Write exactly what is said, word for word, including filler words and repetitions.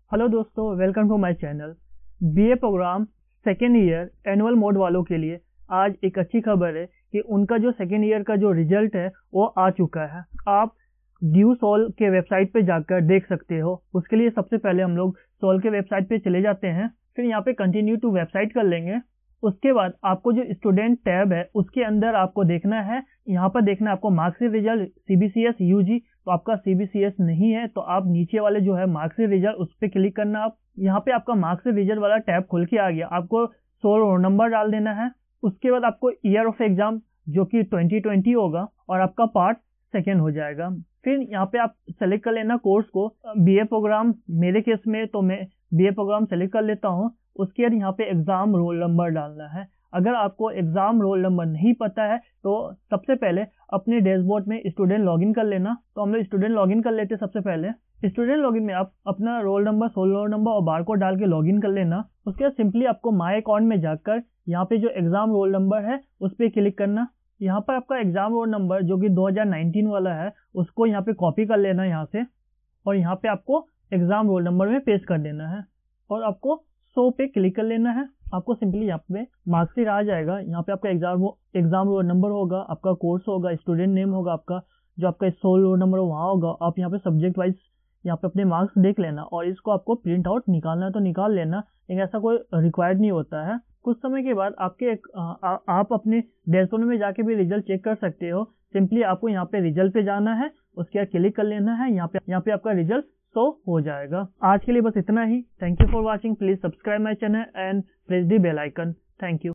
Hello दोस्तों, welcome to my channel. BA program second year annual mode वालों के लिए आज एक अच्छी खबर है कि उनका जो सेकेंड ईयर का जो रिजल्ट है वो आ चुका है। आप ड्यू सोल के वेबसाइट पे जाकर देख सकते हो। उसके लिए सबसे पहले हम लोग सोल के वेबसाइट पे चले जाते हैं, फिर यहाँ पे कंटिन्यू टू वेबसाइट कर लेंगे। उसके बाद आपको जो स्टूडेंट टैब है उसके अंदर आपको देखना है, यहाँ पर देखना है आपको मार्कशीट रिजल्ट सीबीसीएस यूजी। तो आपका सीबीसीएस नहीं है तो आप नीचे वाले जो है मार्कशीट रिजल्ट उस पर क्लिक करना। आप यहाँ पे आपका मार्कशीट रिजल्ट वाला टैब खुल के आ गया। आपको सोल रोल नंबर डाल देना है। उसके बाद आपको ईयर ऑफ एग्जाम जो कि ट्वेंटी ट्वेंटी होगा और आपका पार्ट सेकेंड हो जाएगा। फिर यहाँ पे आप सेलेक्ट कर लेना कोर्स को। बीए प्रोग्राम मेरे केस में तो मैं बीए प्रोग्राम सेलेक्ट कर लेता हूँ। उसके बाद यहाँ पे एग्जाम रोल नंबर डालना है। अगर आपको एग्जाम रोल नंबर नहीं पता है तो सबसे पहले अपने डैशबोर्ड में स्टूडेंट लॉगिन कर लेना। तो हम लोग स्टूडेंट लॉगिन कर लेते हैं। सबसे पहले स्टूडेंट लॉगिन में आप अपना roll number, SOL roll number और बार कोड डाल के लॉगिन कर लेना। उसके बाद सिंपली आपको माय अकाउंट में जाकर यहाँ पे जो एग्जाम रोल नंबर है उस पर क्लिक करना। यहाँ पर आपका एग्जाम रोल नंबर जो कि दो हज़ार उन्नीस वाला है उसको यहाँ पे कॉपी कर लेना यहाँ से, और यहाँ पे आपको एग्जाम रोल नंबर में पेस्ट कर देना है और आपको सौ पे क्लिक कर लेना है। आपको सिंपली यहाँ पे मार्कशीट आ जाएगा। यहाँ पे आपका एग्जाम एग्जाम रोल नंबर होगा, आपका कोर्स होगा, स्टूडेंट नेम होगा, आपका जो आपका सोल रोल नंबर वहाँ होगा। आप यहाँ पे सब्जेक्ट वाइज यहाँ पे अपने मार्क्स देख लेना और इसको आपको प्रिंट आउट निकालना है तो निकाल लेना, लेकिन ऐसा कोई रिक्वायर्ड नहीं होता है। कुछ समय के बाद आपके एक, आ, आ, आप अपने डैशबोर्ड में जाके भी रिजल्ट चेक कर सकते हो। सिंपली आपको यहाँ पे रिजल्ट पे जाना है, उसके बाद क्लिक कर लेना है। यहाँ पे यहाँ पे आपका रिजल्ट शो हो जाएगा। आज के लिए बस इतना ही। Thank you for watching. Please subscribe my channel and press the bell icon. Thank you.